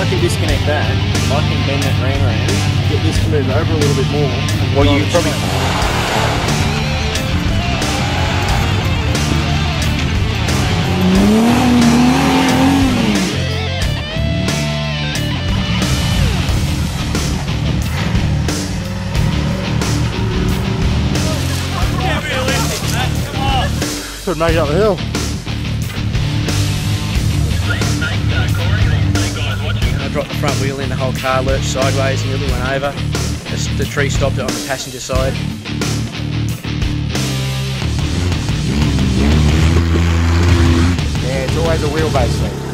can disconnect that. I can bend that ram around, get this to move over a little bit more. Well, you probably... Could make it up the hill. I dropped the front wheel in, the whole car lurched sideways, nearly went over. The tree stopped it on the passenger side. Yeah, it's always a wheelbase thing.